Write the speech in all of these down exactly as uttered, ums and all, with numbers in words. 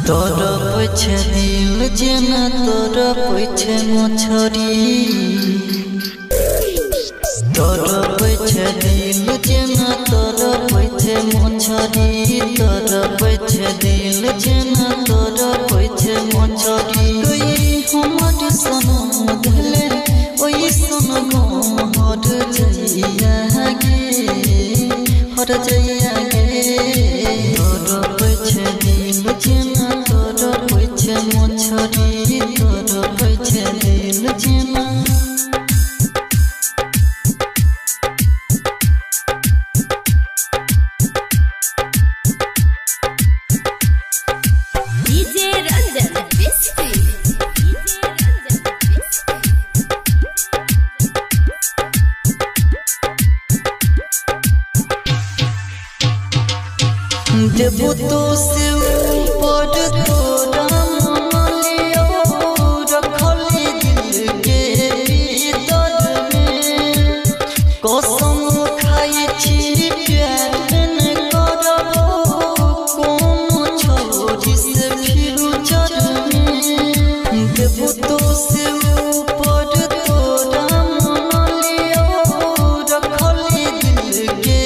तोर पछे दिल जेना तोर पछे मछरी तोर पछे दिल जेना तोर पछे मछरी तोर पछे दिल जेना तोर पछे मछरी कोई हमर सनम धले ओई सनम हर जइया गे हर जइया गे तोर पछे दिल जेना तोर पछे मछरी तोर पछे दिल जेना देबो तो से ऊपर तोरा मलियो रखली दिल के भीतर में कसम खाई छी प्यार न करबो कोनो छोरी से फ्यूचर में देबो तो से ऊपर तोरा मलियो रखली दिल के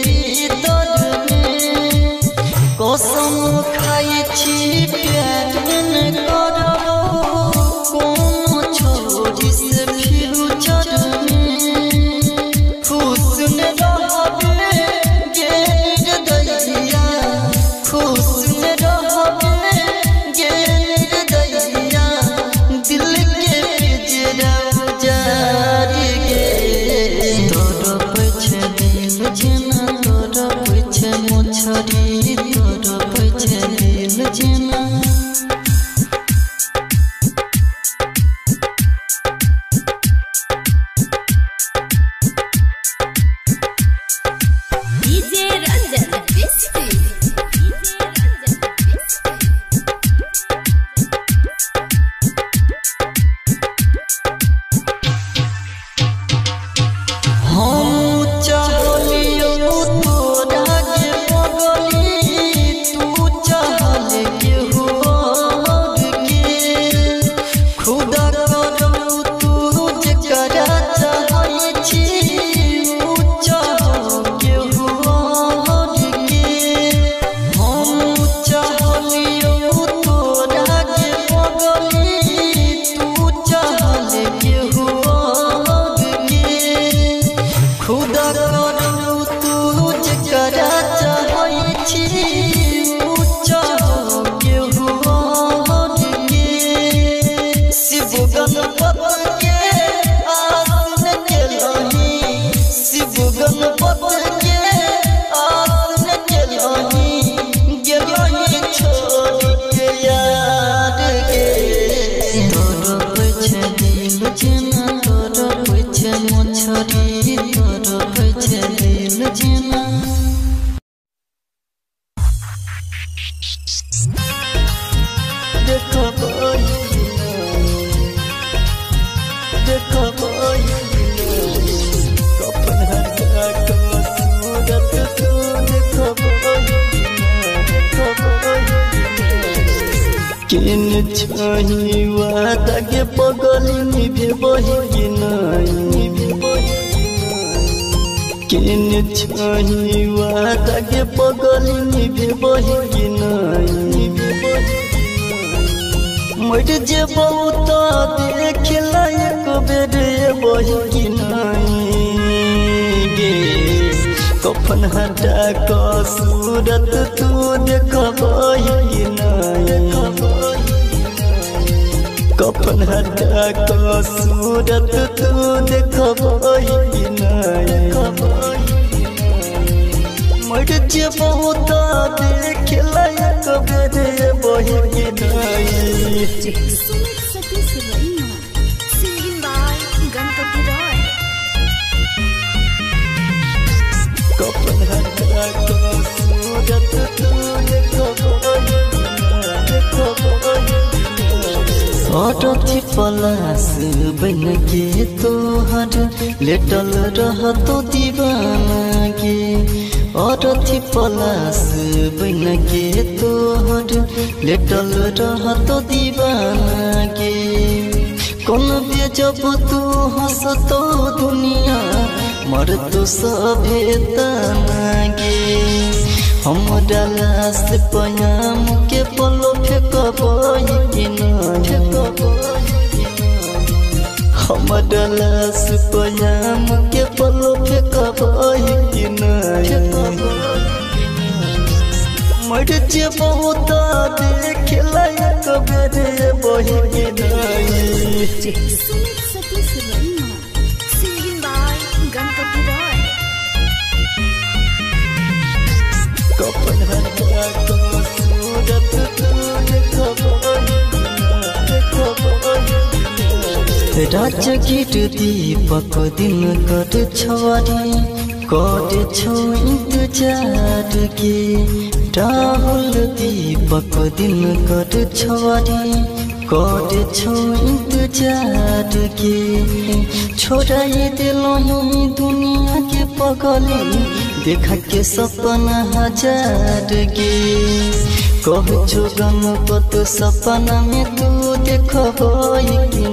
कसम खाई छी प्यार न करबो कोनो छोरी से फ्यूचर में खुश न रहबे गे दैया खुश न रहबे गे दैया दिल के पिंजरा उजार गे तोर पछे दिल जेना तोर पछे मछरी तोर पछे दिल जेना डीजे रंजन बिस्ती हम चाहलियो तोरा के पगली तू चाहल के होर के खुदा करू तू जकरा चाहै छी ऊ चाह के होर के हम चाहलियो तोरा के पगली तू चाहल के होर के खुदा करू तू जकरा चाहै छी ऊ चाह के होर के शिव गणपत के आसन केलही शिव गणपत के आसन केलही गेलही छोड़ के यार गे तोर पछे दिल जेना तोर पछे मछरी तोर पछे दिल जेना किन छही वादा के पगली निभे बही कि नहीं किन छही वादा के पगली निभे बही कि नहीं मर जे बहुत देख लायक बेर बही कि नहीं गे कफन हटा क सूरत तू देखबही कि नहीं कफन हटा क सूरत तू देखबही कि नहीं मर जे बहुत देख लायक बेर बही कि नहीं सिंगिंग बाय गणपति रॉय कफन हटा क सूरत तू देखबही अरथी पलास बन के तोहर लेटल रहतो दीवाना गे और थी पलास बन के तोहर लेटल रह तो दीवाना के कौन बेजब तू हंस तो दुनिया मर तो सभे तनागे हम डालास पयाम के पलो फेंकबई कि हम डालास पयाम के पलो फेंकबई कि मर जे बहुत देख लायक बेरे बही कि नहीं सतीश वर्मा सिंगिंग बाय गणपति रॉय कपन हटा तो सूरत तूने खबई राजगीर दीपक दिन कर छवारी कर छो इंतजार के राहुल दीपक दिन कर छवारी कर छो इंतजार के छोड़ाई दिलोही दुनिया के पगली देखा के सपना हजार के कह छो गणपत सपना में तू देखबई कि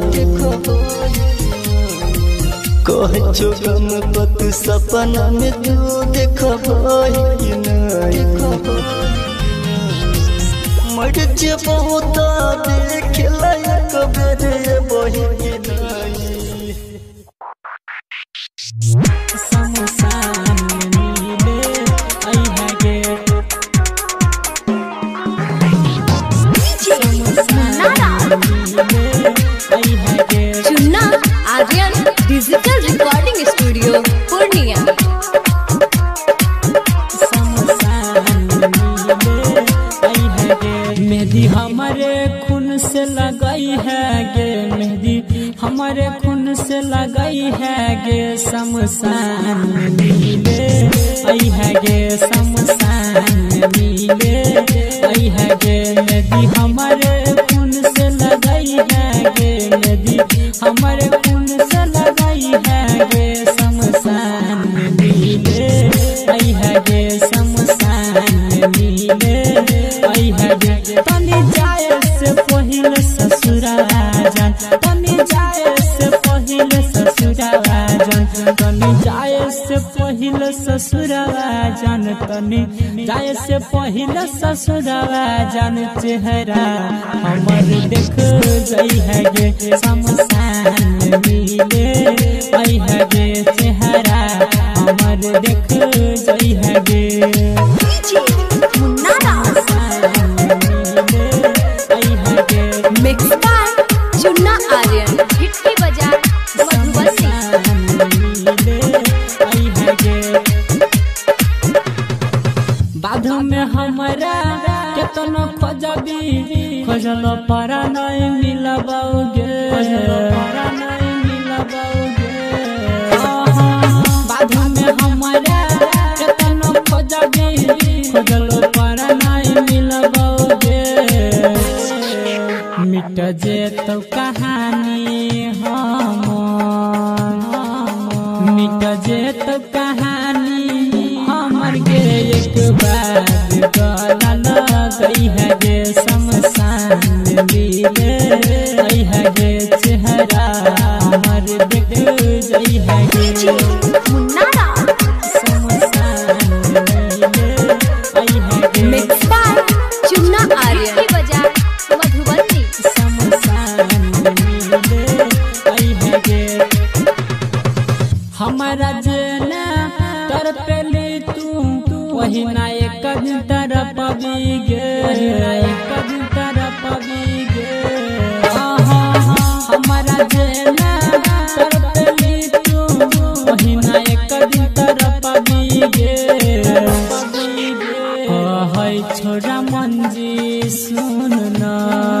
कह छो गणपत सपना में तू देखबई कि मर जे बहुत देख लायक बेरे बही कि नहीं Chunna Aryan digital recording studio Purnia मेहंदी हमारे खून से लगाई है गे मेहंदी हमारे खून से लगाई है गे शमशान मिले आई है गे शमशान मिले आई है गे मेहंदी हमारे खून से लगाई है गे मेहंदी हमारे खून से लगाई है गे शमशान मिले आई है गे शमशान मिले आई है गे तनी जाए से पहिले ससुरावा जान तनी जाए से पहिले ससुरावा जान तनी जाए से पहिले ससुरावा जान तनी जाए से पहिले ससुरावा जान चेहरा हमर देख गई है गे शमशान मिले आई है गे चेहरा हमर देख गई है गे मिक्स बाय चुन्ना आर्यन हिट्टी बजा मधुबनी बाध में हमारा केतनो खोजबी खोजल पारा नहीं मिलबोगे पारा नहीं मिलबोगे बाध में हमारा केतनो खोजबी खोजल पारा नहीं मिलबोगे मिट जे तो कहानी हम मिट जे तो कहानी हमर गे एक बार गला गई है गे शमशान मिले आई है गे चेहरा हमर देख गई है गे शमशान मिले आई है गे मिक्स बाय चुन्ना आर्यन हिट्टी बजा मधुबनी हमारा जेना तर पेली तू वही ना एक दिन तर पबी गे एक दिन तर पबी गे हमारा जेना तर पेली तू वही ना एक दिन तर पबी गे है छोरा मंजी सुन ना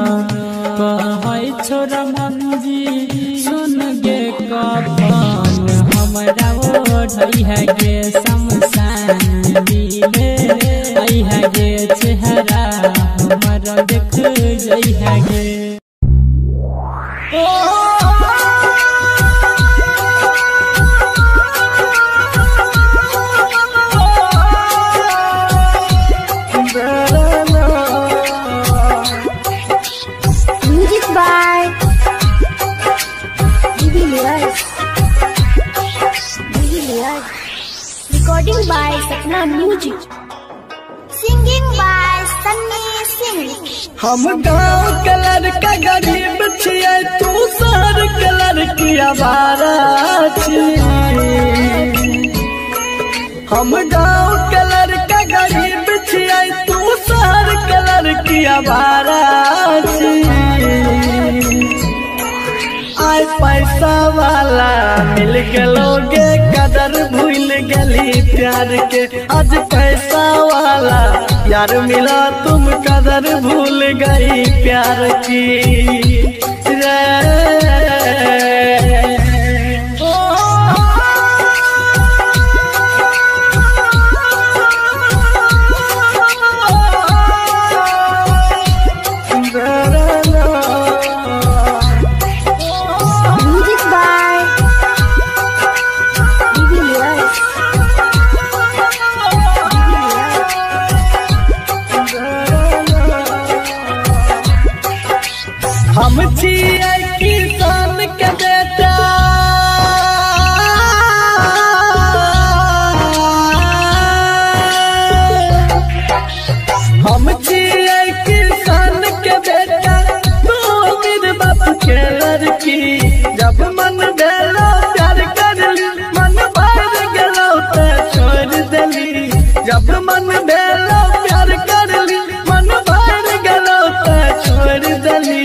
है छोरा मंजी सुन गे कफन हमारा ओढ़ई है गे शमशान मिले आई है गे चेहरा हमारा देख जई है गे Recording by Sapna Music. Singing by Sunny Singh. हम गाँव के लड़का गरीब छियै तू शहर के लड़की आवारा छियै। हम गाँव के लड़का गरीब छियै तू शहर के लड़की आवारा छियै। आय पैसा वाला मिल गलोगे कदर भूल गली प्यार के। आज पैसा वाला यार मिला तुम कदर भूल गई प्यार की रे। हम छियै किसान के बेटा हम छियै किसान के बेटा तू मेरे बाप के लड़की। जब मन भेलो प्यार कर ली मन भर गेलो तो छोड़ देली। जब मन भेलो प्यार कर ली मन भर गेलो तो छोड़ देली।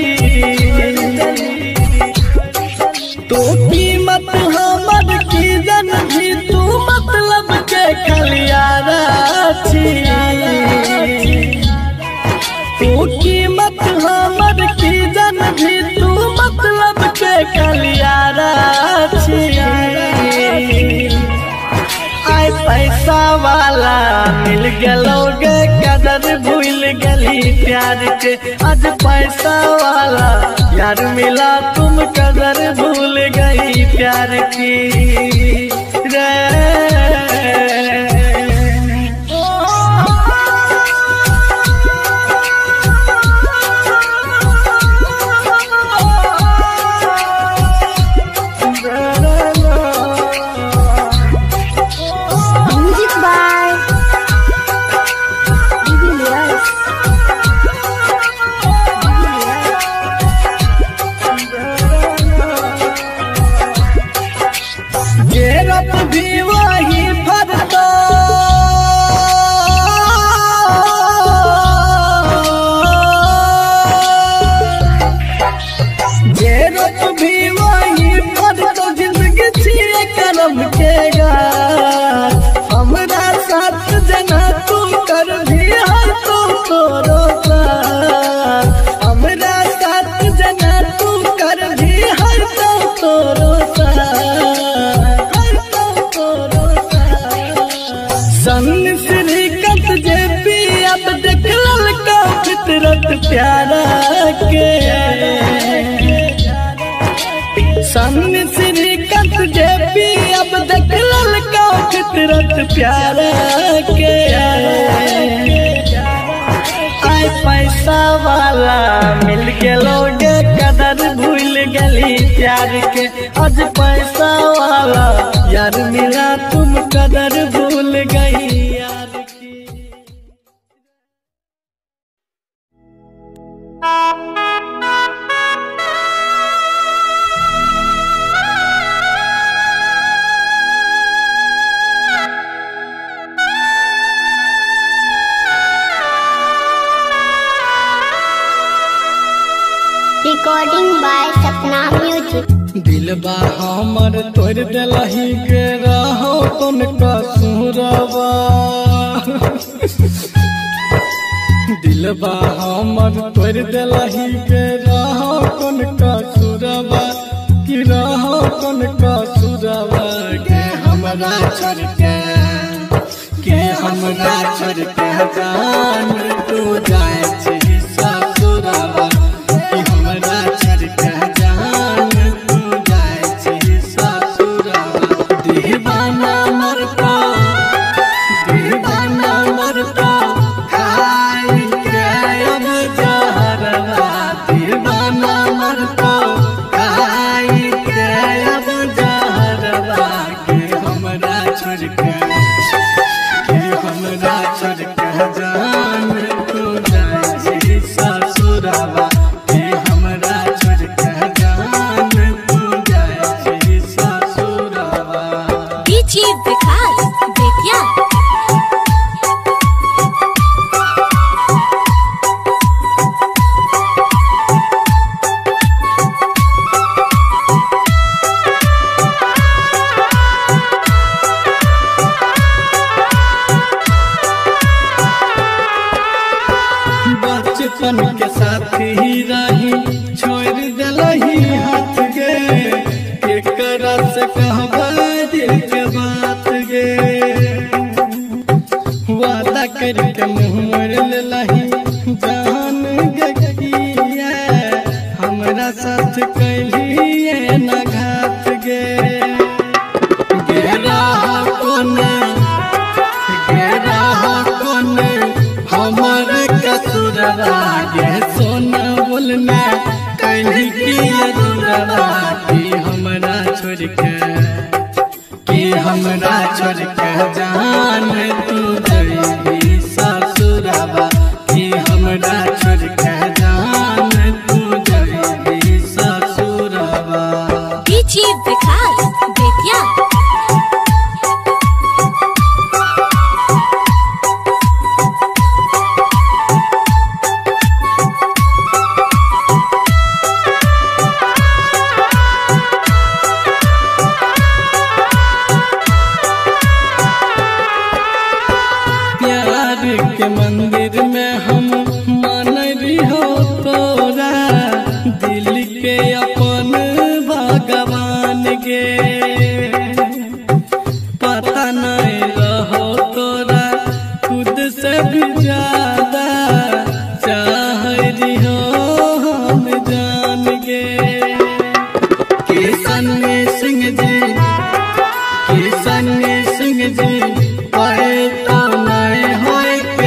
तो कीमत हमर की जन भी तू मतलब के खलियारा छियै। तू कीमत हमर की जन भी तू मतलब के खलियारा छियै। आय पैसा वाला मिल गलोगे कदर भूल गली प्यार के। आज पैसा वाला यार मिला तुम कदर भूल गई प्यार की रे। भी वही फरता जेरत भी वही फरता। जिंदगी छिए करम के गार हमरा साथ जना तू कर भी हर तू तोरो साथ। हमरा साथ जना तू कर भी हर तू तोरो सन श्रीकंठ जे पी अब देख ललका फितरत प्यारा के। सन श्रीकंठ जे पी अब देख ललका फितरत प्यारा के। आय पैसा वाला मिल गलोगे कदर भूल गली प्यार के। आज पैसा वाला यार मिला तुम कदर भूल गई यार की। Recording by Sapna Music. दिलबा हमर तोड़ देलही के रहो कोन कसूरवा। दिलबा हमर तोड़ देलही के रहो कोन कसूरवा। कि रहो कोन कसूरवा के हमरा छोड़ के के हमरा छोड़ के जान तू जाए छी ससुरवा। कि हमरा छोड़ के जान तू जाए छी ससुरवा। दीवाना मरता दीवाना मरता खाई के अब जहरवा। दीवाना मरता खाई के अब जहरवा। के हमरा छोड़ के से कहबा दिल के बात गे वादा करके मुँह मोड़ लही जान गगिया हमरा साथ कहिए न घात गे गेरा कोने गेरा कोने हमर कसुरवा गे सोना बोलना कहीं की दूरवा की हमरा छोड़ के कि हमरा छोड़ के जान तू जइबी ससुरवा कि हमरा छोड़ के जान तू जइबी ससुरवा। डीजे विकास बेतिया के मंदिर में हम मान रही हो तोरा दिल के अपन भगवान गे पता नहीं रहो तोरा खुद से भी ज्यादा चाह रही हो हम जान गे किशन सिंह जी किशन सिंह जी पाए तो नहीं हो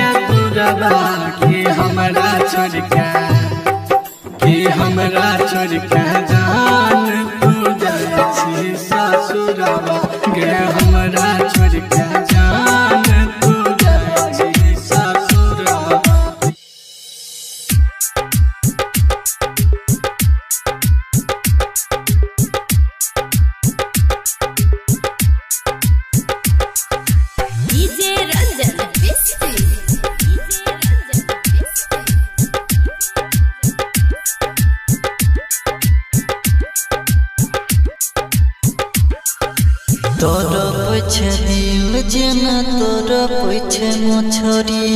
कि हमरा छोड़ के कि हमरा छोड़ के जान तू जाई ससुरवा गे हमरा छोड़ के जान तू जाई ससुरवा। डीजे रंजन बिस्ती तोर पछे दिल जेना तोर पछे मछरी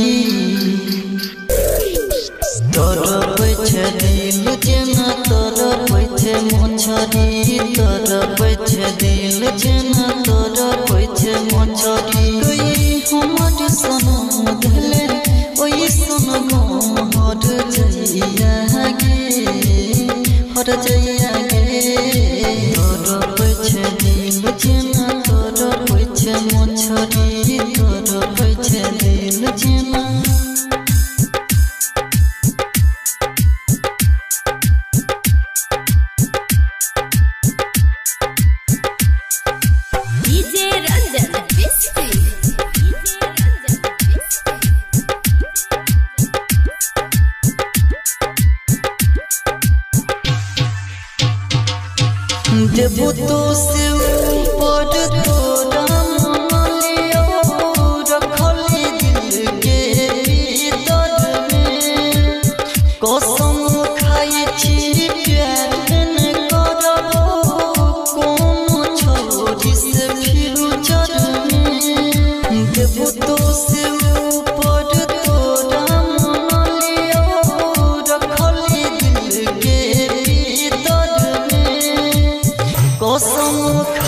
तोर पछे दिल जेना तोर पछे मछरी तोर पछे दिल जेना तोर पछे मछरी कोई हमर सनम धले ओई सनम हर जइया गे हर जइया गे तोर पछे दिल जेना तोर पछे मछरी तोर पछे दिल जेना डीजे रंजन बिस्ती देबो तो से ऊपर तोरा मलियो रखली दिल के भीतर में कसम खाई छी प्यार न करबो कोनो छोरी से फ्यूचर में देबो तो से ऊपर तोरा मलियो रखली दिल के भीतर में कसम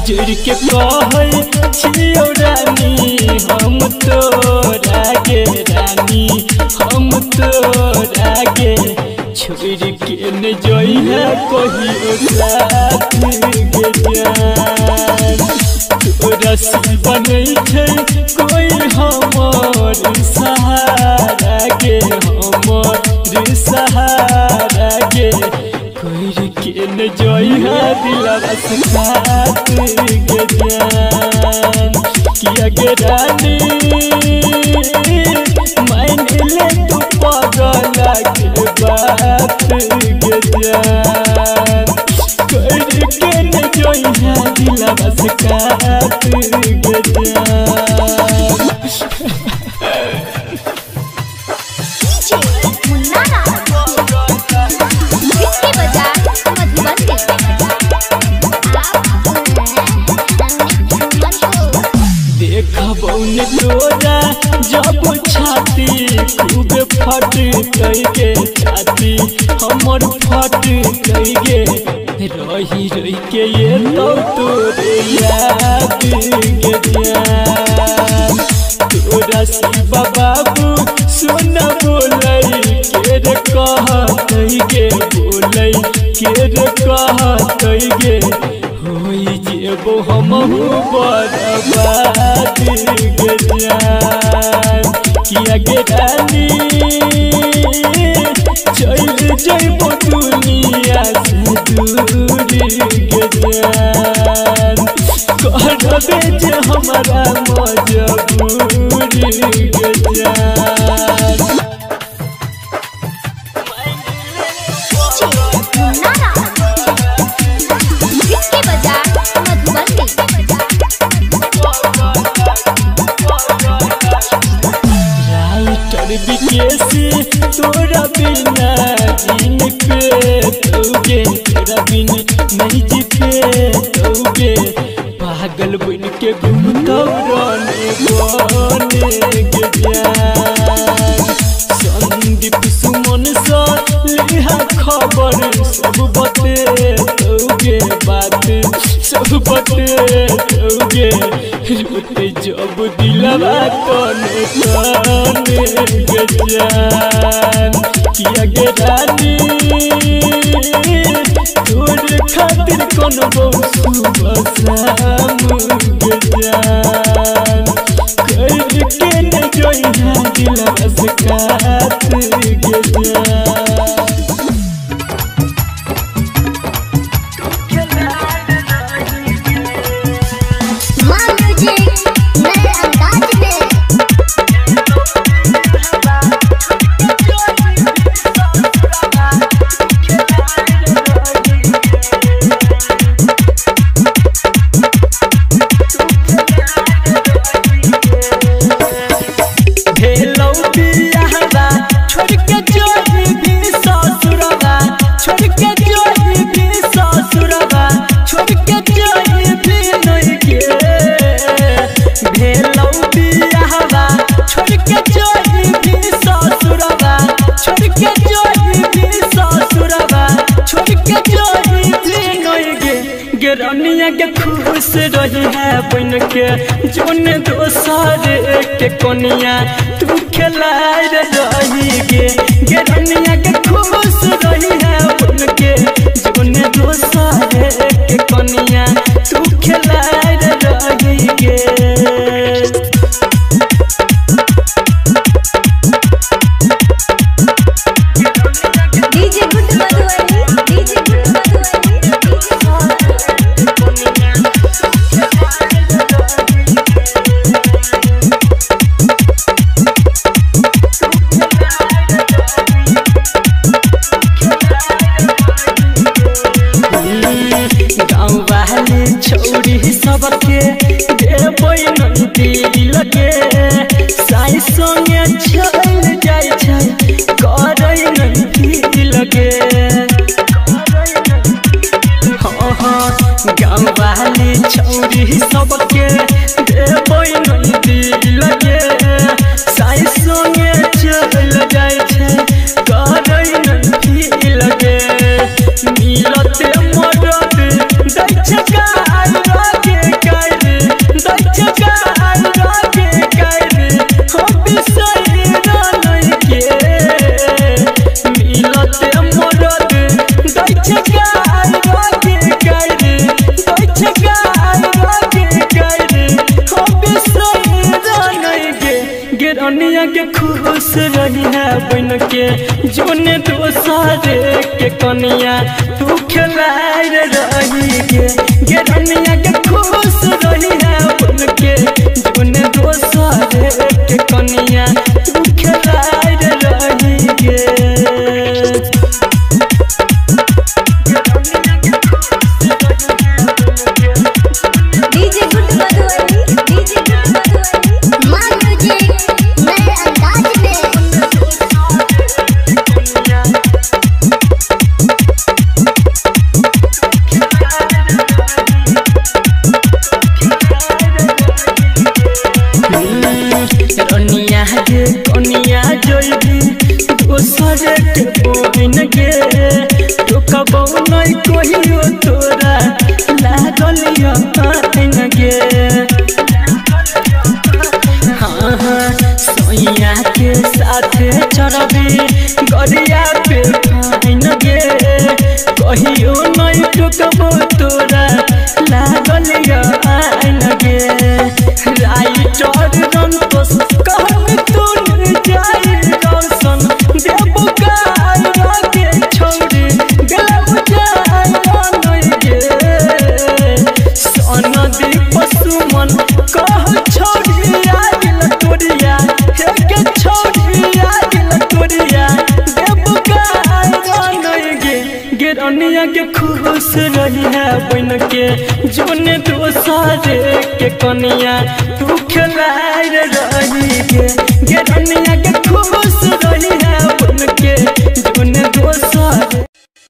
जोड़ के कहै छियौ रानी हम तोरा गे रानी हम तोरा गे छोड़ के न जइहा कहियो साथ गे जान तोरा से बनै छै कोई हमर सहारा गे हमर सहारा गे कोई के न जइहा दिलवा से खात गे जान किया गे रानी मान ले तू पगला के बात गे जान कोई के न जइहा दिलवा से खात गे जान देखबौन तोरा जब छाती खूब फट के छाती हमर फट के रही रही के ये तो तोरे याद गे जान तोरा शिवा बाबू सुन बोलै के रे कहत गे बोलै के रे कहत गे होई जेबो हमहु बर्बाद गे जान किया गे रानी चल जइबो दुनिया से दूर गे जान कहबे जे हमारा मजबूर गे जान बिकेसी तोरा बिना दिन पे तोगे तोरा बिन नहीं जी पे तोगे पागल बन के घूमतौ रने बने गे जान संदीप सुमन सा लिहा खबर सब बते तोगे बात सब बते तोगे रोते जब दिलवा तने तने गे जान किया गे रानी तोर खातिर कोनो सुबह शाम गे जान कर के न जइहा दिलवा से खात गे जान रनिया के खुश रही है बन के जोन दोसर के कोनिया तू खिलाए रही गे गे रनिया के खुश रही है बन के जोन दोसर के कोनिया तू खिलाए रही गे DJ good Madhubani DJ good छोड़ी सबके देबै नहीं दिल के साई संगे चल जाय छै करै नहीं दिल के हाँ हाँ गाँव वाली छोड़ी सबके देबै नहीं दिल के साई संगे चल जाय छै करै नहीं दिल के मिलते मदद दै छै जोन दोसर के कनिया तू खेलाए रही गे गे रनिया के खुश रही है उनके जोन दोसर के कनिया तू खेलाए रही गे DJ good Madhubani DJ good Madhubani मान मुझे नए अंदाज में रनिया गे कनिया जोइबी दोसर के बोबिन गे तो कबौ नहीं कहियो तोरा लागल यन गे हाँ हाँ सोइया के साथ चढ़बी गरिया पे फाइन गे कहियो नहीं टुकबो तोरा लागल यन गे राइटर रंतोष कहन तूने जाई रोशन देबो गाय के छोड़ी गलव जाय नहीं गे सोनदी पशुमन कह छोड़ी आगिल तोरिया हे के छोड़ी आगिल तोरिया देबो गाय नहीं गे गे रनिया के खुश रही है बन के जोन दोसर के कनिया तू खेलाए रही गे गे रनिया के खुश रही है उनके जोन दोसर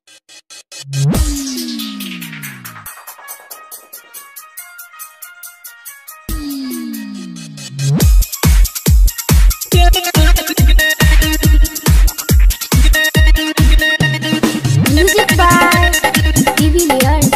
म्यूजिक बाय टीवी लियर्स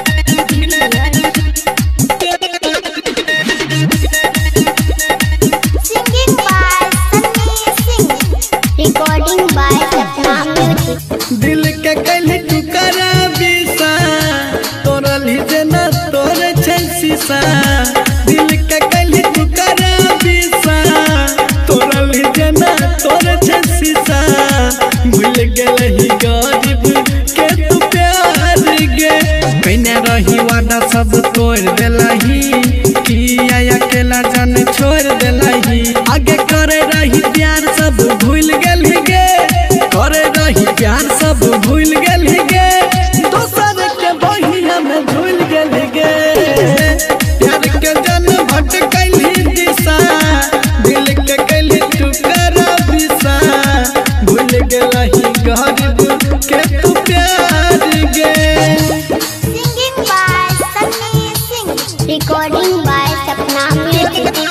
singing by Sunny Singh recording by Sapna music दिल के कहली तू करा बिसा तोरा लीजे ना तोरे छै शीशा दिल के कहली तू करा बिसा तोरा लीजे ना तोरे छै शीशा भूल गेलही गरीब के तू प्यार गे कइने रही वादा सब तोड़ देलही किया अकेला जान छोड़ देलही आगे करे रही प्यार सब भूल गेलही गे करे रही प्यार सब भूल गेलही गे दोसर के बहिया में भूल गेलही गे प्यार के जन भटकैलही दिशा दिल के कैलही तू करा बिसा भूल गेलही गरीब के तू प्यार गे singing by Sunny Singh recording by Sapna music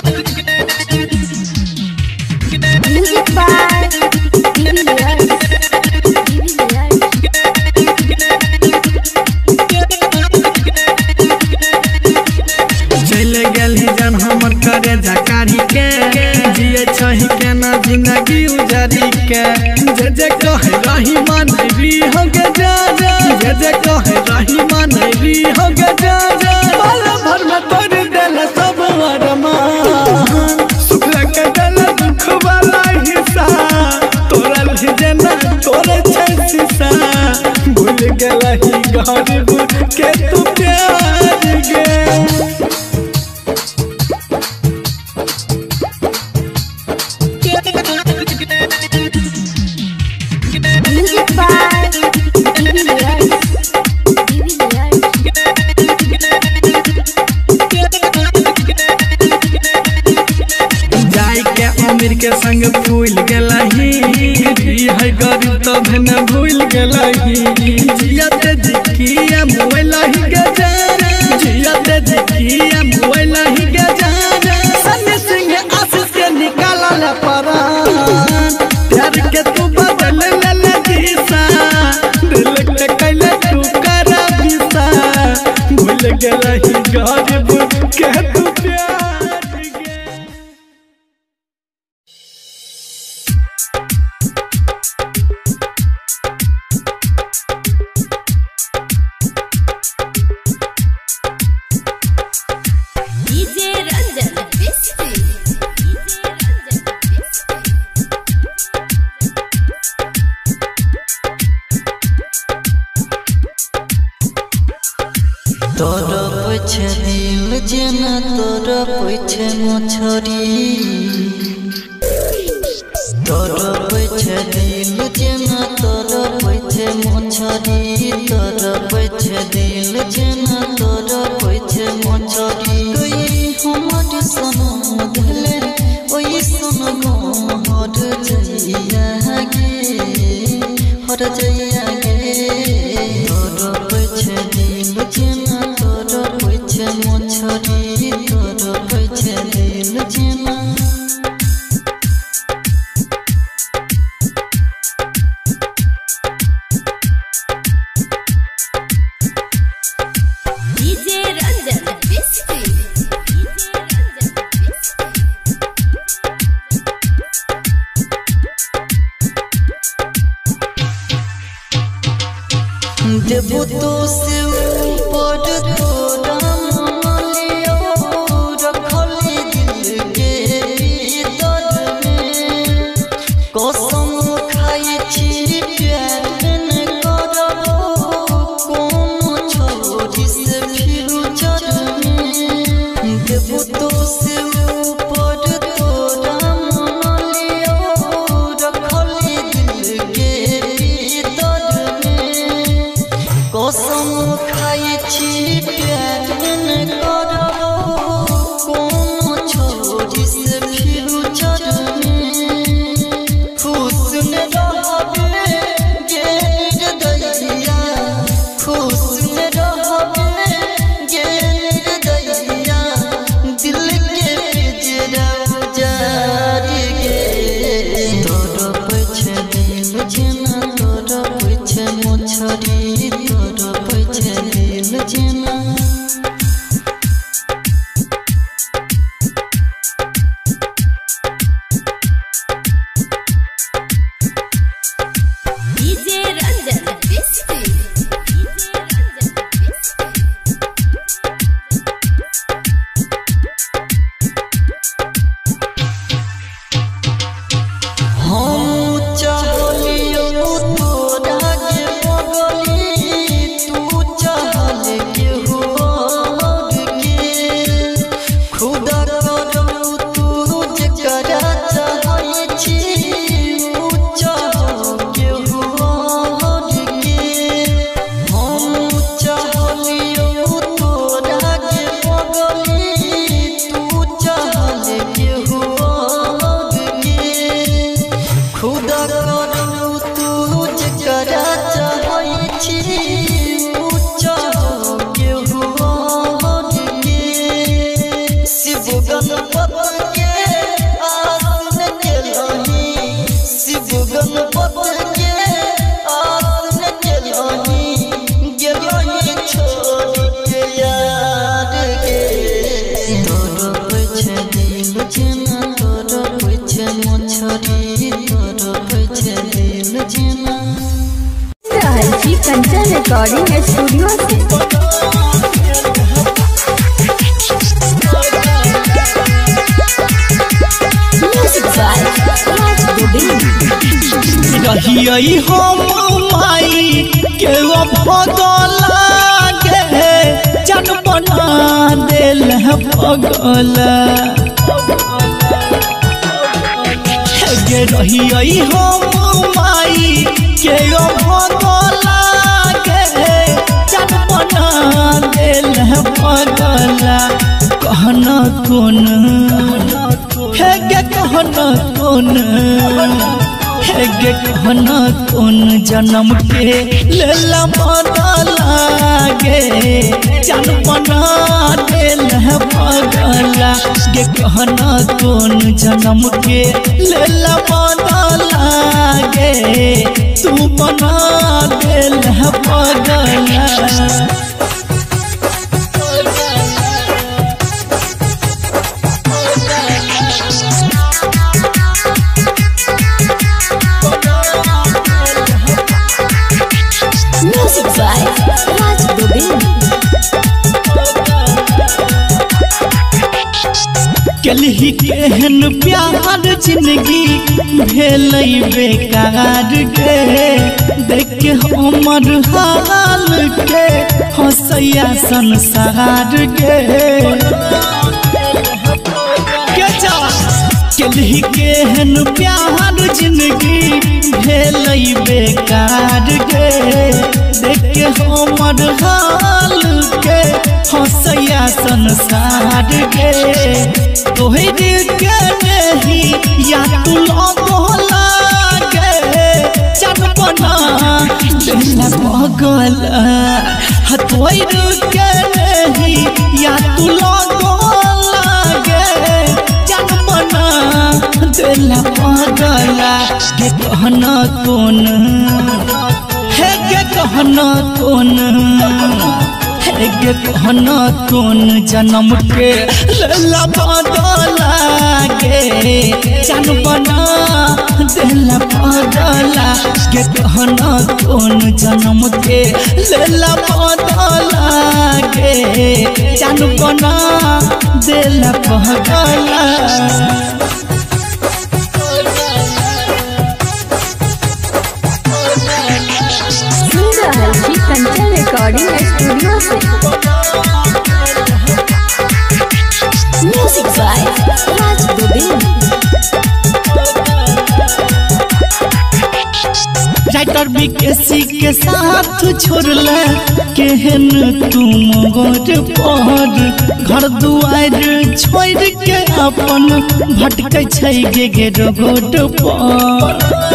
music by TV लियर्स टीवी लियर्स चल गेलही जान हमर करे जकारी के जिए छही केना जिंदगी उजारी के जे जे कहे रही मानरी हो गे जा जा जे जे कहे रही मानरी हो गे जा जा पल भर में तोड़ देला सब अरमान सुख लगे देला दुख वाला हिस्सा तोरा लीजे ना तोरे छै शीशा भूल गेलही गरीब के तू प्यार गे म्यूजिक बाय टीवी लियर्स टीवी लियर्स जाई के अमीर के संग भूल गेलही है गरीब तब न भूल गेलही जियत जिकिया मोबाइलही के जाना जियत जिकिया मोबाइलही के जाना सन्नी सिंह आशीष के निकालल परान प्यार के तू बदल ले दिशा दिल के कैले तू करा बिसा भूल गेलही गरीब के तू प्यार गे डीजे रंजन बिस्ती डीजे रंजन बिस्ती तोर पछे दिल जेना तोर पछे मछरी तोर पछे दिल जेना तोर पछे मछरी तोर पछे दिल जेना तोर पछे मछरी कोई हमर सनम धले ओई सनम हर जइया गे हर जइया गे तोर पछे दिल जेना तोर पछे मछरी तोर पछे दिल जेना डीजे रंजन बिस्की देबो तो से ऊपर तोरा मालियो रखली दिल के भीतर में कसम खाई छी प्यार न करबो कोन छोड़ी से फ्यूचर में देबो तो से ऊपर तोरा मालियो रखली दिल के भीतर कसम खाई छी प्यार न करबो कोन छोड़ी से फ्यूचर में खुश न रहबे गे दैया खुश न रहबे गे दैया दिल के पिजरा जारी गे तोर पछे दिल जेना तोर पछे मछरी तोर पछे दिल जेना डीजे रंजन बिस्की डीजे रंजन हम चाहलियो तोरा के पगली तू चाहल के होर के खुदा करू तू जकरा चाहै छी ऊ चाह के होर के हम चाहलियो तोरा के पगली तू चाहल के होर के खुदा करू तू जकरा चाहै छी ऊ चाह के होर के शिव गणपत के आसन केलही शिव गणपत के आसन केलही गेलही छोड़ के यार के तोर पछे दिल जेना तोर पछे मछरी तोर पछे दिल जेना जी कंचन रिकॉर्डिंग स्टूडियो से म्यूजिक बाय राज गोविंद रहियई हम माई के भगला गे जन बना दिल पगला गे रहियई हम माई के भगला गे जन बना दिल पगला कहना कौन है गे कहना कौन है गे कहना कौन जन्म के लेला बदला गे जन बना दिल पगला गे कहना कौन जन्म के लेला बदला गे तू बना दिल पगला म्यूजिक बाय राज गोविंद कलही केहन प्यार जिंदगी भेल बेकार गे देख के हमर हाल के हंसैया संसार के केलही केहन प्यार जिंदगी भेलै बेकार गे देख के हमर हाल के हंसैया संसार के तोहरे के नहीं या तू लगला गे चरपना दिल पगल तोहरे के नहीं या तू लगला गे चरपना दिल पगल के कहना कौन है के कहना कौन गे कहना कौन जन्म के लला बदला गे जनबना दिल बदला गे कहना कौन जन्म के लला बदला गे जनबना दिल बदला कंचन रिकॉर्डिंग स्टूडियो से music by Raj Govind. Writer BKC के साथ छोड़ला केहन तुम गोर पर घर दुआर छोड़ के अपन भटकै छै गे गे रोड पर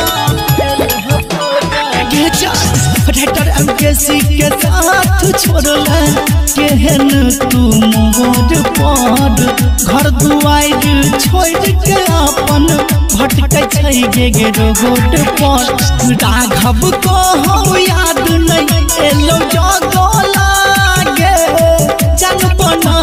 राइटर बीकेसी के साथ छोड़ला केहन तुम गोर पर घर दुआर छोड़ के अपन भटकै छै गे गे रोड पर राघव को हो याद नहीं एलो जगला गे जनपना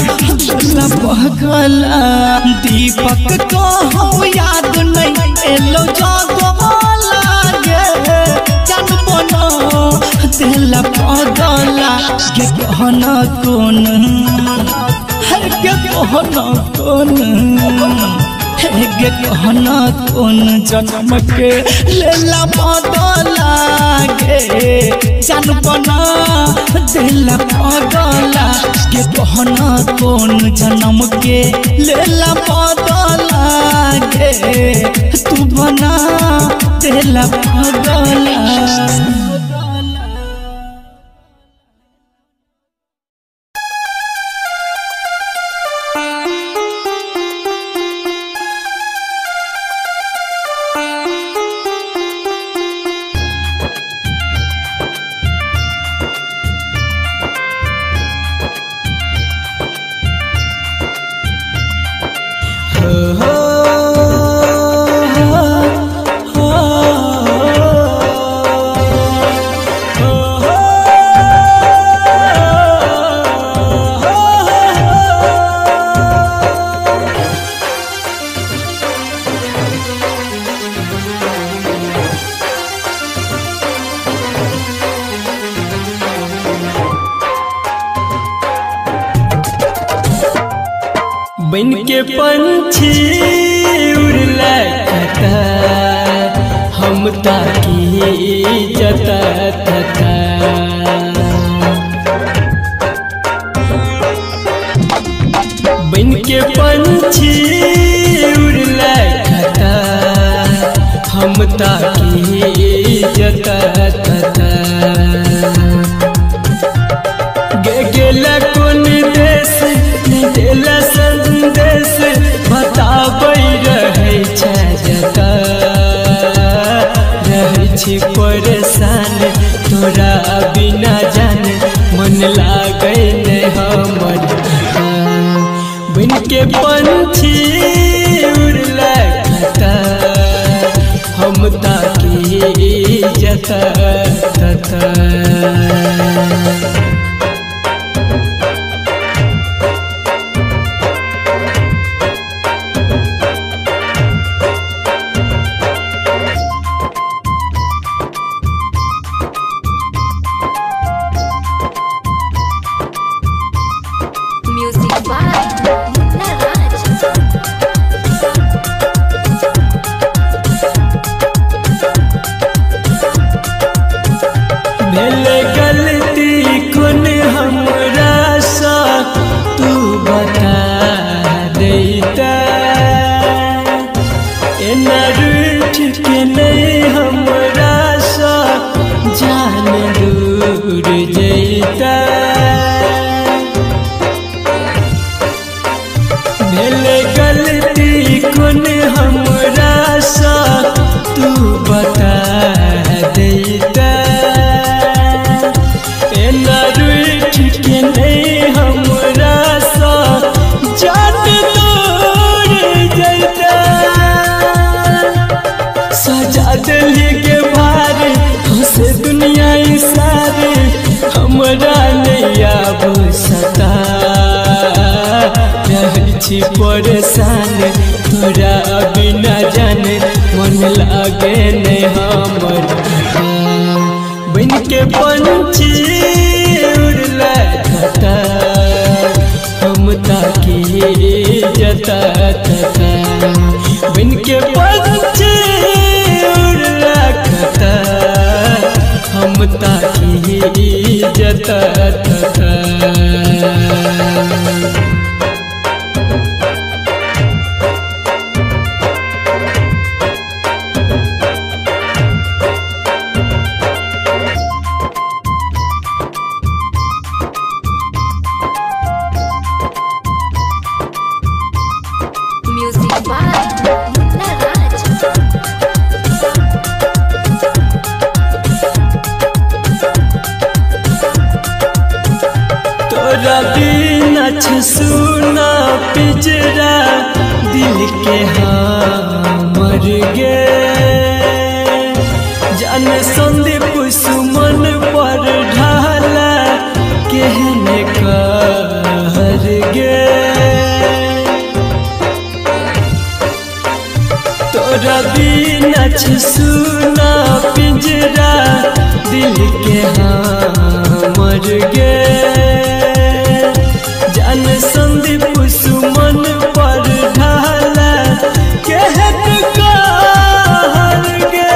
पगला दीपक को हो याद नहीं एलो जगला गे जनपना दिल पगला गे कहना कौन है गे कहना कौन गे कहना कौन जन्म के लेला बदला गे जनबना दिल पगला गे कहना कौन जन्म के लेला बदला गे तू बना दिल पगला। बन के पंछी उड़ला कता हम ताकी जता तता बन के पंछी उड़ला कता हम ताकी जता तता गे गेला कोन देश देला संदेश बताबै रहै छै जता रहै छी परेशान तोरा बिना जान मन लागै नै हमर बन के पंछी उड़ला कता हम ताकी जता तता छी परेशान तोरा बिना जाने मन लागे नहीं हमर बन के पंछी उड़ला था हम ताकि जता था बन के पंछी उड़ला था हम ताकि जता था। तोरा बिना सुना पिजरा दिल के हमर गे जान संदीप सुमन पर ढाला कहने कहर गे तोरा बिना सुना पिजरा दिल के हमर गे जान संदीप सुमन पर ढाला कहत कहर गे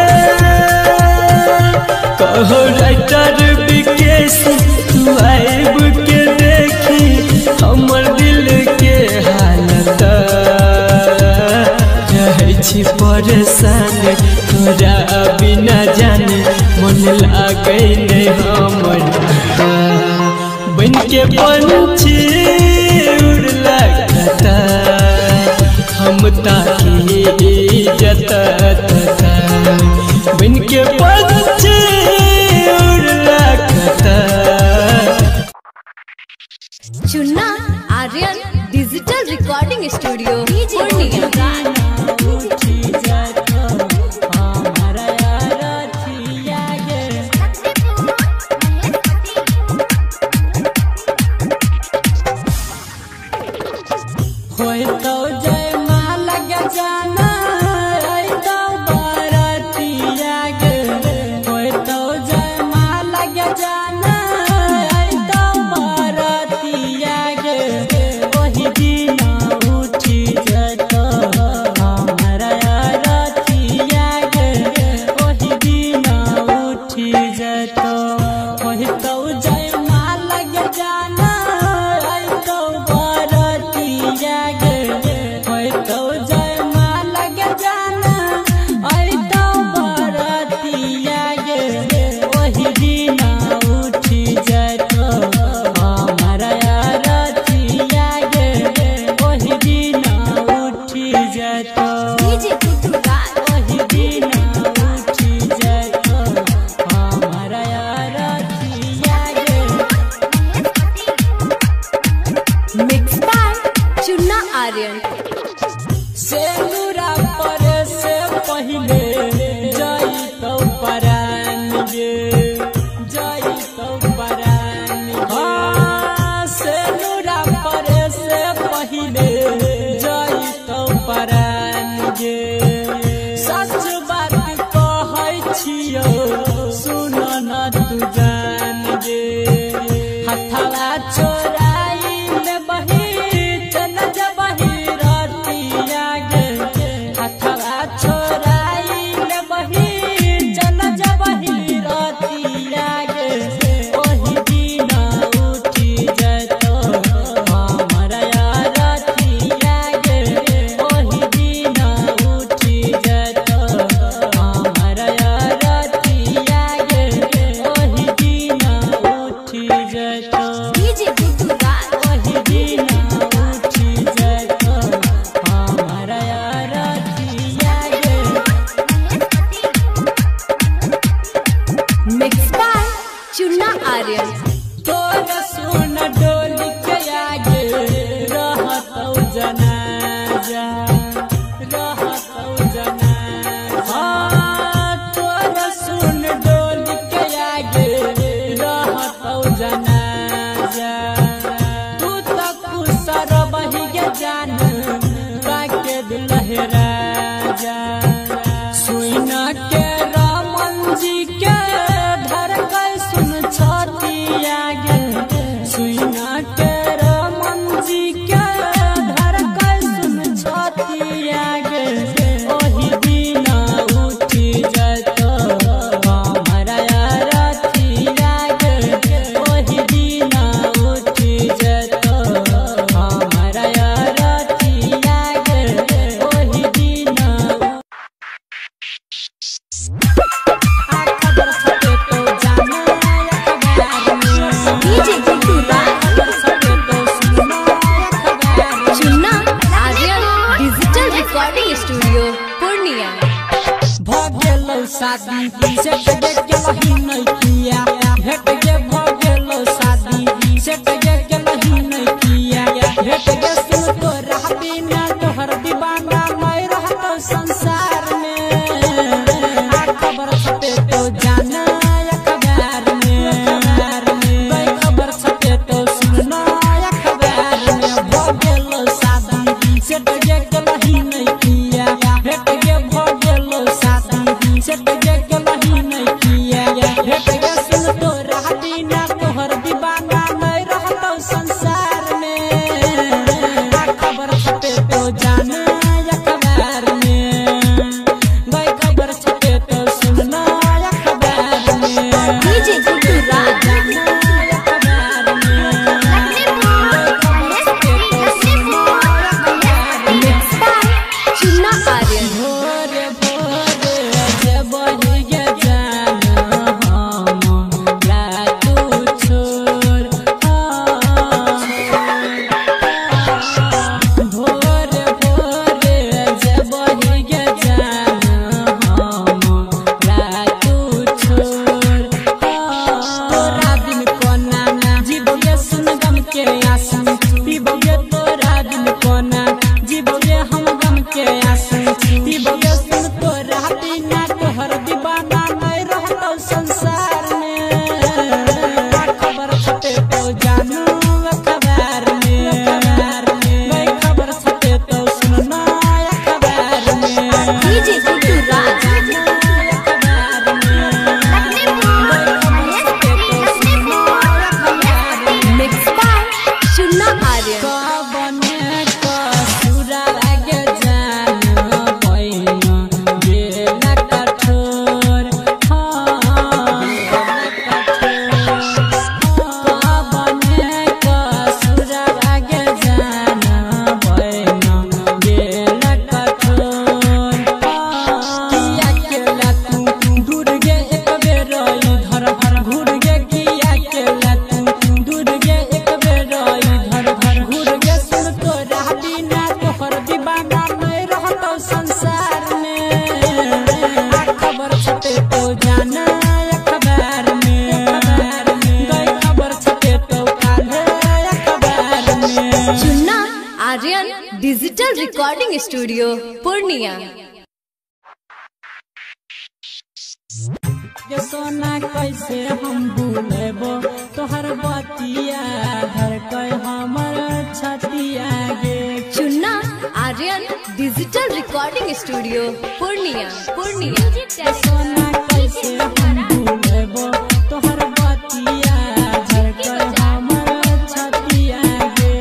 कहो राइटर विकेश तू आइब के देखी हमर दिल के हालत रहे छी परेशान तोरा बिना जाने मन लागे नहीं हमर बन के पंछी उड़ला था हम ताकि जता था बन के पंछी उड़ला था। Chunna Aryan digital recording studio Purnia. होय तो जय माला के जाना आई तो बारातिया गे होय तो जय माला के जाना आई तो बारातिया गे वही दिन उठी जतो हमारा रातिया गे वही दिन उठी जतो होय तो जय माला के जाना आई तो बारातिया सेनुरा पर से पहले जाई तो परान गे जाई तो परान हाँ सेनुरा पर से पहले जाई तो परान गे सच बात कहै छियो सुन न तू जान गे हथवा छोराई ले बही चल जबही जाना रिकॉर्डिंग स्टूडियो पूर्णिया। ये सोना कैसे हम भूलेबो तोहर बतिया घर के हमर छतिया गे। Chunna Aryan digital recording studio Purnia Purnia. ये सोना कैसे हम भूलेबो तोहर बतिया घर के हमर छतिया गे।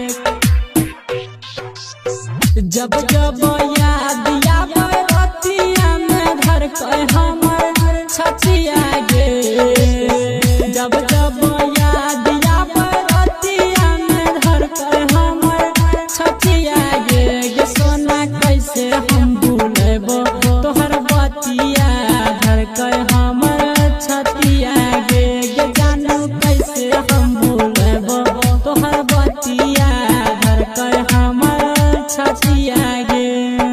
जब जब याद आवे बतिया में घर के हमर छतिया गे। जब जब याद आवे बतिया में घर के हमर छतिया गे। ये सोना कैसे हम भूलेबो तोहर बतिया घर के हमर छतिया गे। ये जानू कैसे हम भूलेबो तोहर बतिया घर के हमर छतिया गे।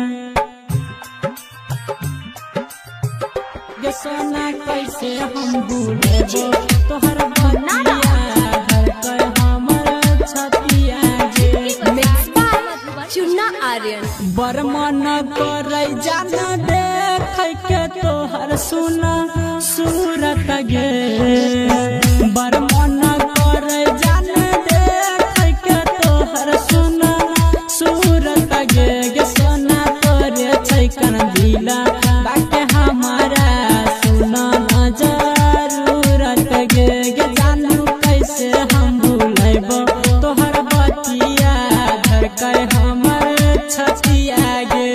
ये सोना कैसे हम भूलेबो तोहर बतिया घर के हमर छतिया गे। चुन्ना आर्यन बरमन करे जान देख के तोहर सुना सूरत गे। बरमन करे जान देख के तोहर सुना सूरत गे। गे सोना तोरे छैकन दिला बाटे हमारा सुना न जरूरत गे। गे जानू कैसे हम भूलेबो तोहर बतिया घर के हमर छतिया गे।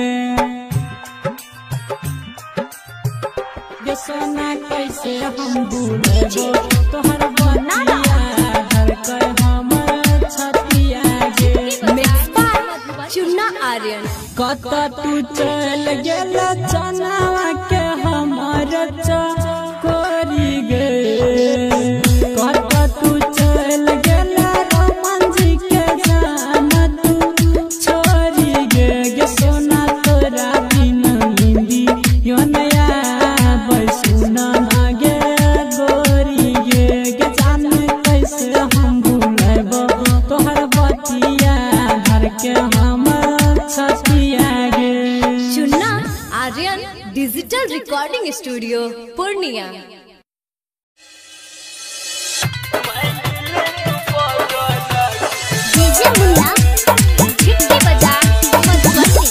ये सोना कैसे हम भूलेबो तोहर बतिया घर के हमर छतिया गे। चुन्ना आर्यन कत तू चल गेल चनावा के हमर चकोरी गे। कत तू चल गेल रमन जी के जान तू छोरी गे। गे सोना तोरा बिन हिंदी यो नया बैसुना गे गोरी गे। गे जान कैसे हम भूलेबो तोहर बतिया घर के हमर छतिया गे। Chunna Aryan digital recording studio Purnia. DJ Munna गिट्टी बजा मधुबनी।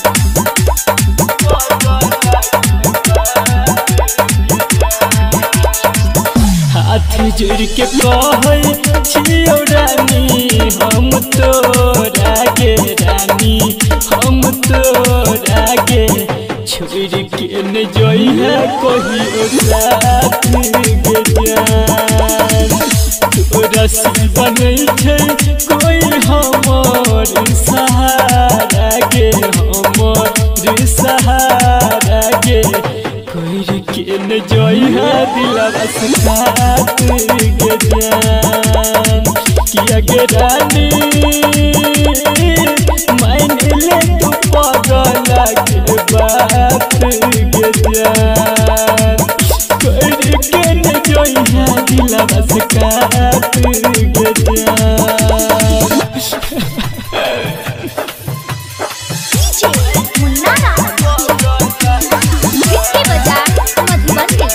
हाथ जोड़ के कहै छियौ रानी हम तोरा गे। रानी हम तोरा गे छोड़ के न जइहे कहियो साथ गे जान। तोरा सिवा नहीं छै कोई हमर सहारा गे। हमर सहारा गे कोई के न जइहा दिलवा से साथ गे जान। किया गे रानी मान ले तू पगला के बात गे जान। कोई के न जइहा दिलवा से साथ गे जान। मुन्ना गिट्टी बजा मधुबनी।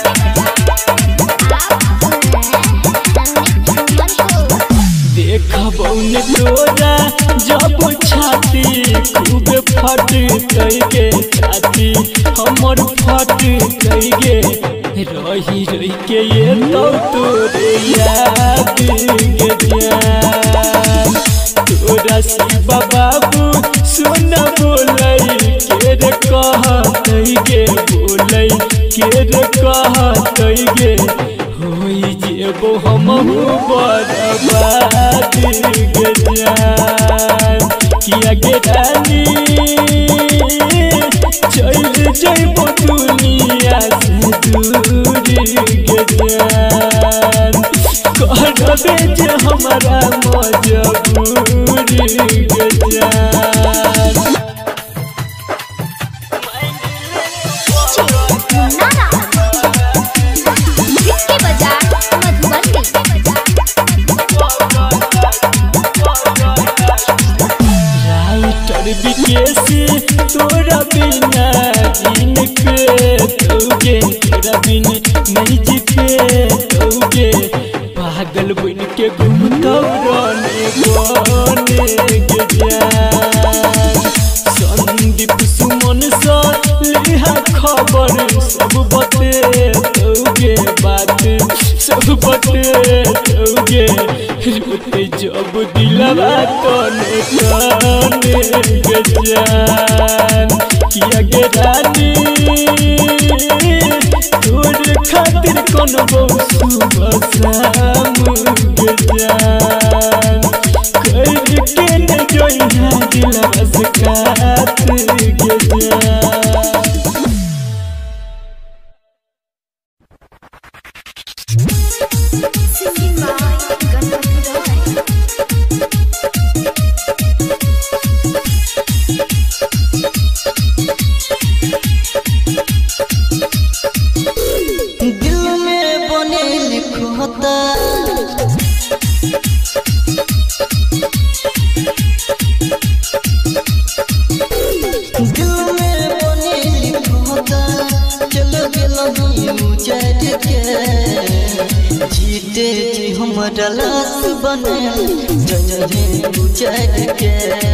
देखबौ ने तोरा जब छाती खूब फट गे। छाती हमर फट गे। रही रही के ये तो तोरे याद गे जान। तोरा शिवा बाबू सुन बोलै के रे कहत गे। बोलै के रे कहत गे होई जेबो हमहु बर्बाद गे जान। किया गे रानी चल जइबो दुनिया से दूर गे जान। कहबे जे हमारा मजबूर गे जान। गिट्टी बजा मधुबनी। राइटर विकेश पागल बन के घूमता रहने बने के जान संदीप सुमन सा लिहा खबर सब बते तोगे बात सब बते तोगे रोते जब दिलवा तने तने के जान किया गे रानी तोर खातिर कौन सुबह शाम के जान कर के न जोइना दिलवा से काट के जान Singing by Ganpati Roy. दिल में बने लिखता दिल में बने लिखता चलो गेलो उजड़ के जीते जी हमारा लाश बने जजहे उजड़ के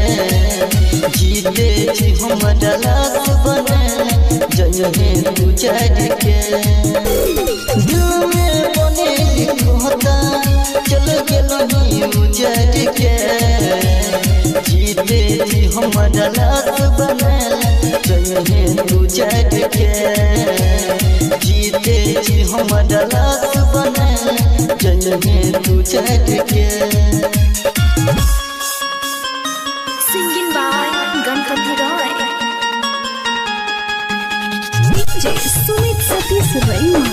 जीते जी हमारा लाश बने जजहे उजड़ के दिल में बने लिखता चलो गेलो उजड़ के जीते जी हमारा लाश बने जजहे उजड़ के जीते जी हमारा लाश बने जजहे उजड़ के Singing by Ganpati Roy. D J Sumit Satish Raima.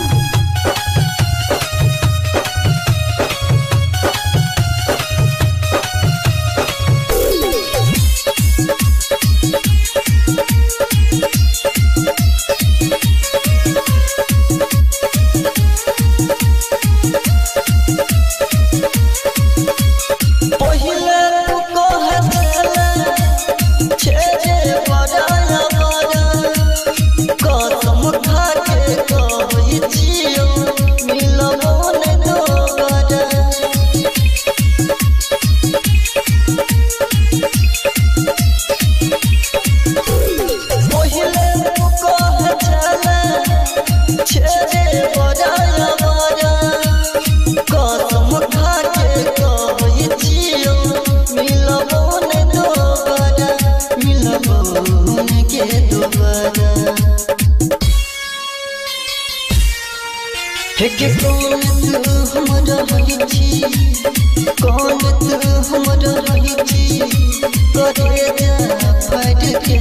के कौन तू हमरा रही छी कौन तू हमरा रही छी करे जा फट के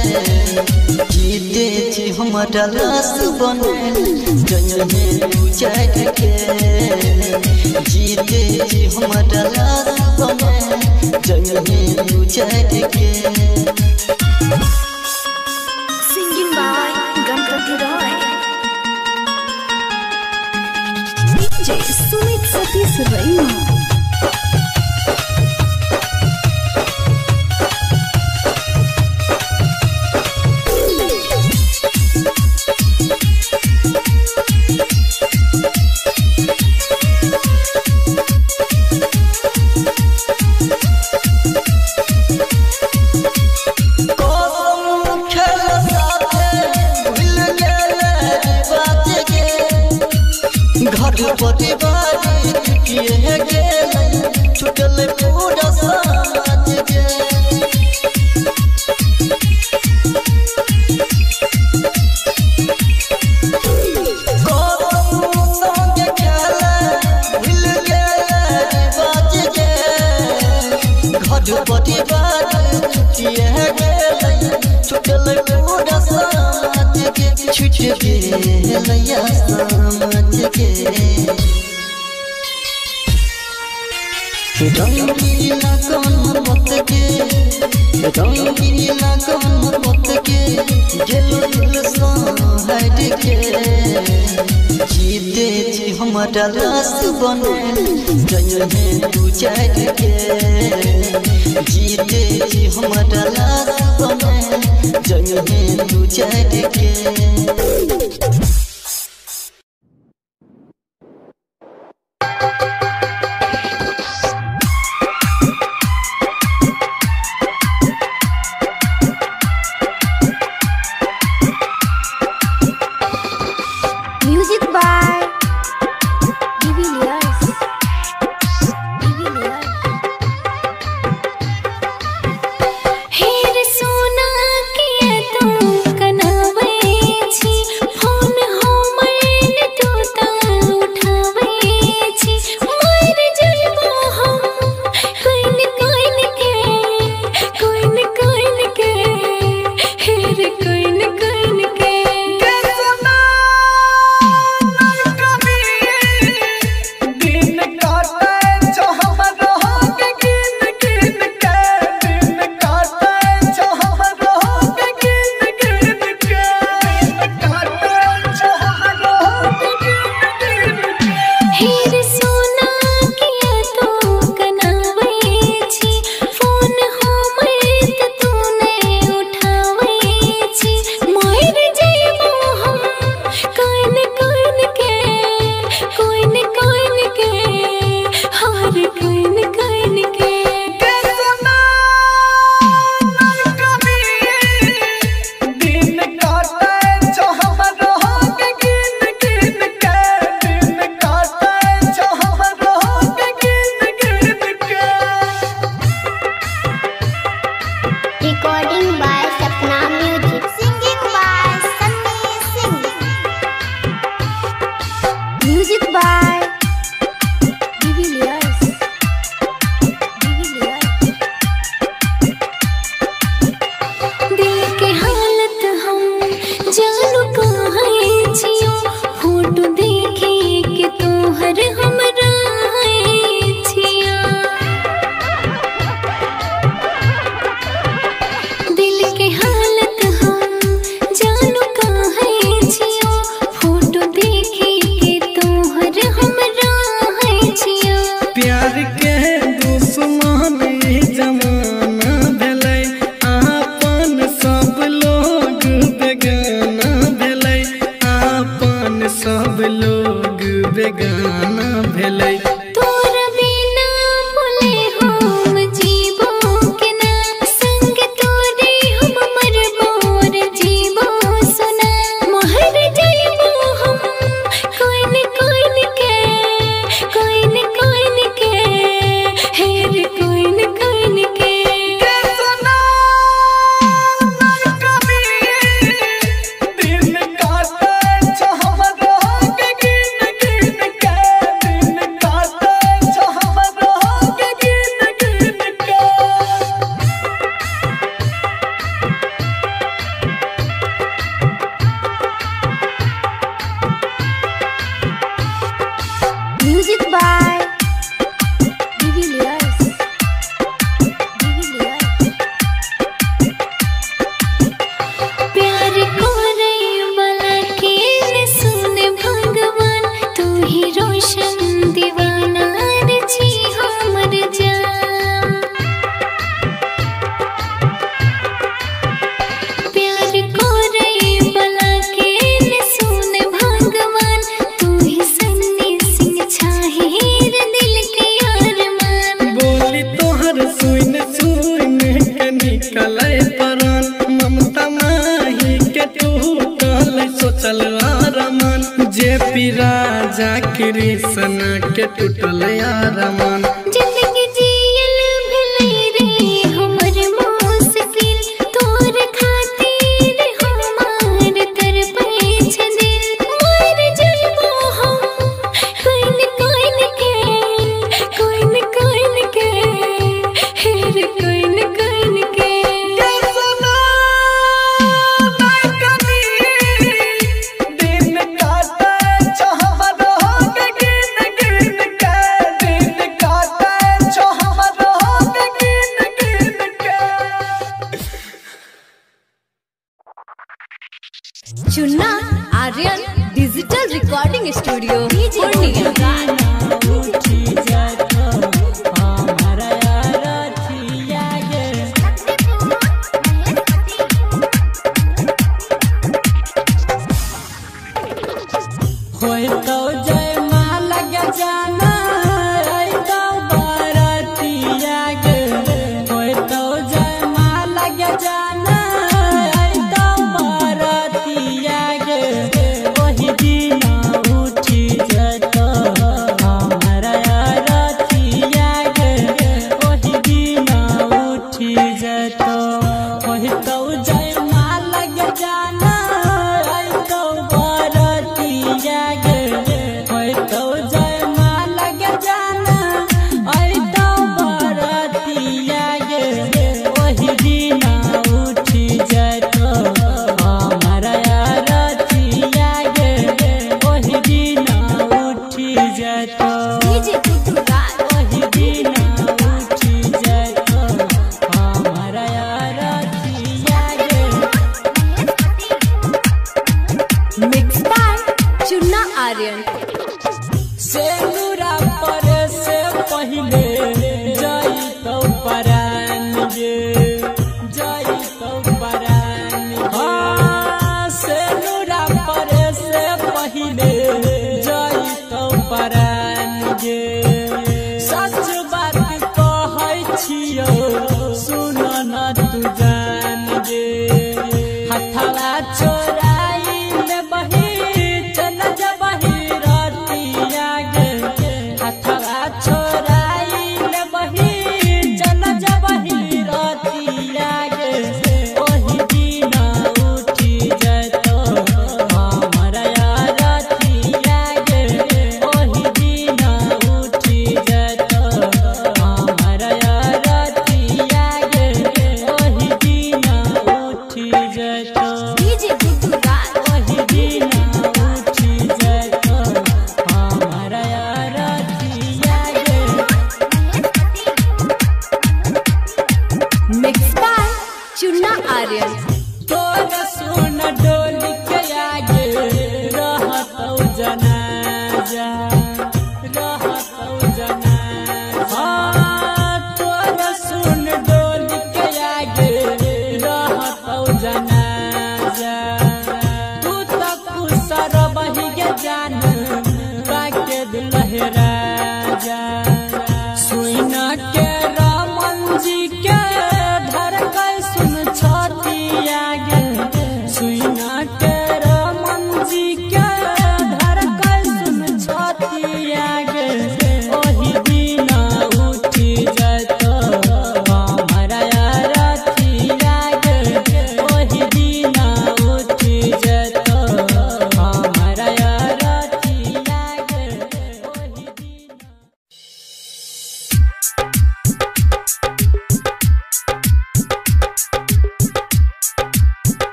जीते जी हमारा लाश बने जजहे उजड़ के जीते जी हमारा लाश बने जजहे उजड़ के Singing by Ganpati Roy. D J Sumit Satish Raima. घरपति बारी चुकिए गेल छुटल पूरा समाज के घरपति बारी चुकिए गेल छुटल पूरा समाज के छुट गेल समाज के रंगीला कौन मत के रंगीला कौन मत के गेल दिल सहर के जीते जी हमारा लाश बने जजहे उजड़ के जीते जी हमारा लाश बने जजहे उजड़ के म्यूजिक बाय डिविलियर्स डिविलियर्स प्यार को रे मला के सुन भगवान तू ही रोशन दीवाना रे छी हमर जान प्यार को रे मला के सुन भगवान तू ही सन्नी सिंह छाहिर दिल के अरमान बोली तोहर सुन सुन के निकले परान ममता माही के तू कल सोचल आरमान जे पीरा जा कृष्ण के टूटल आरमान जिंदगी जियल भले रे हमर मुश्किल तोर खातिर हमार तर पे छदे मर जइबो हम कोइन कोइन के कोइन कोइन के हेर कोइन कोइन के दिन काटे चाहत हो के गिन गिन के दिन काटे चाहत हो के गिन गिन के Chunna Aryan digital recording studio Purnia उठी जातो हमारा यार थिया गे होय तो जय माला गे जाना आई तो बारातिया गे होय तो जय माला गे जाना आई तो बारातिया गे वही दिन उठी जातो हमारा यार थिया गे वही दिन उठी जातो वही तो जय माला गे जाना आई तो बारातिया गे होय तो जय माला गे जाना आई तो बारातिया गे वही दिन उठी जातो हमारा यार थिया गे वही दिन उठी जातो डीजे कुतुराज वही दिन उठी जातो हमारा यार थिया गे मिक्स बाय चुन्ना आर्यन सेनुरा पर से पहले जाई तो परान गे जाई तो परान हाँ सेनुरा पर से पहले जाई तो परान गे सच बात कहै छियो सुन न तू जान गे हथवा चोराई में बही चल जबही रातिया गे हथवा चोराई में बही चल जबही रातिया गे वही दिन उठी जातो हमारा यार थिया गे वही दिन उठी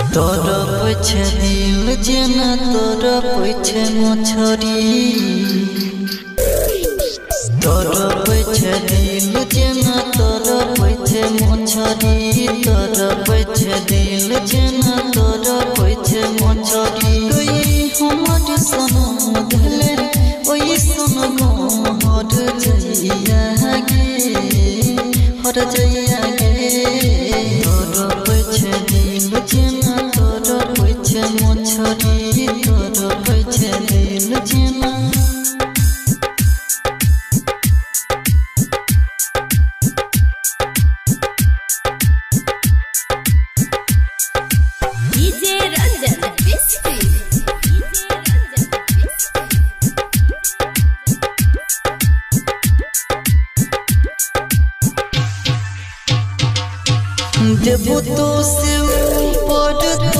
तोर पछे दिल जेना तोर पछे मछरी तोर पछे दिल जेना तोर पछे मछरी तोर पछे दिल जेना तोर पछे मछरी कोई हमर सनम धले ओई सनम हर जइया गे हर जइया गे तोर पछे दिल जेना तोर पछे मछरी तोर पछे दिल जेना डीजे रंजन बिस्की डीजे रंजन देबो तो से ऊपर